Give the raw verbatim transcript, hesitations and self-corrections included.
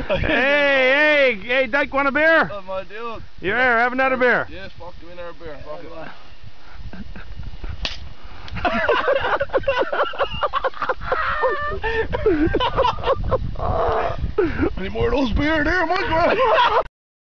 hey, hey, hey, Dyke, want a beer? Oh, my dude. Yeah, have another beer. Yes, fuck, give me another beer. Fuck it. Any more of those beer there, my God?